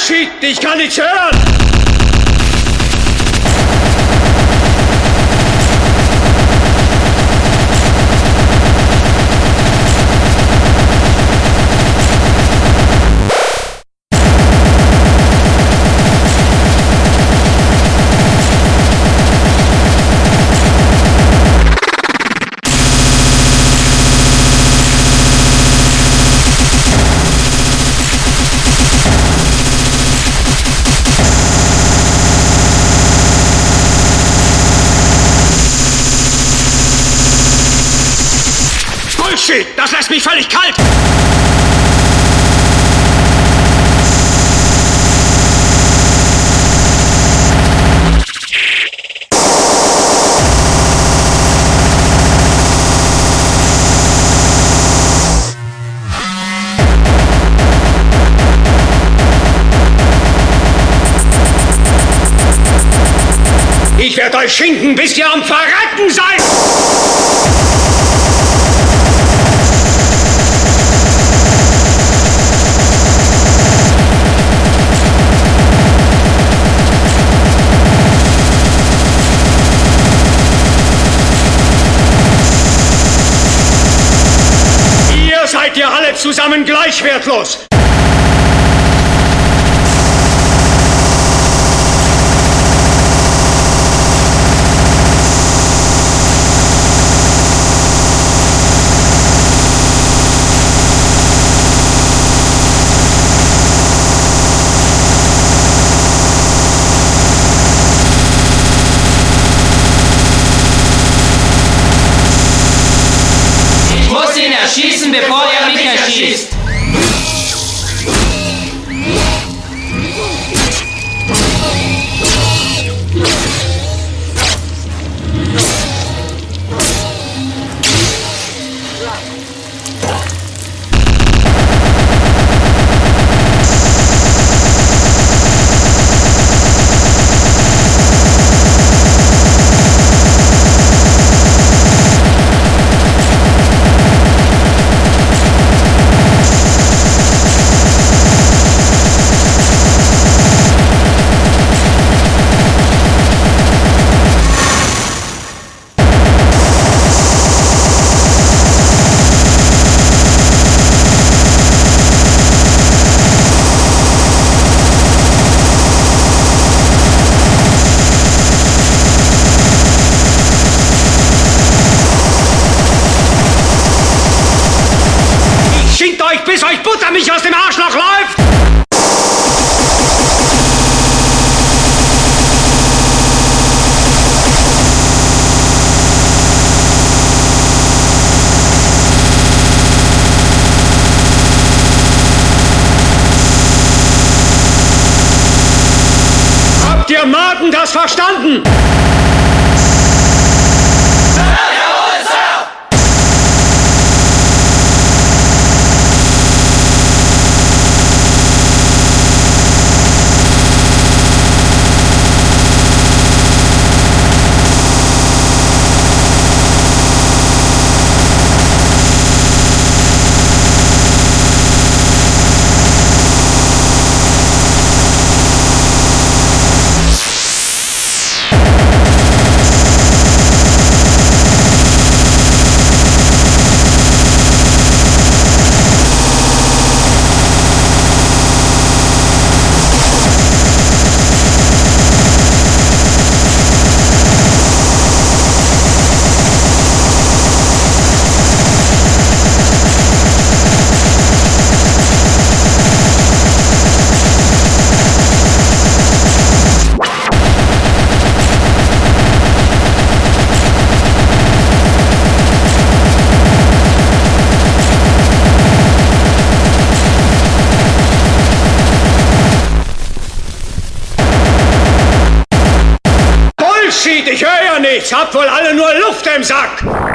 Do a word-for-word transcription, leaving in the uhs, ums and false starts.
Bullshit! Ich kann nichts hören! Das lässt mich völlig kalt! Ich werde euch schinken, bis ihr am Verrecken seid! Seid ihr alle zusammen gleich wertlos? Erschießen, bevor er mich erschießt! Bis euch Butter mich aus dem Arschloch läuft! Habt ihr Maden das verstanden? Ich höre ja nichts, habt wohl alle nur Luft im Sack!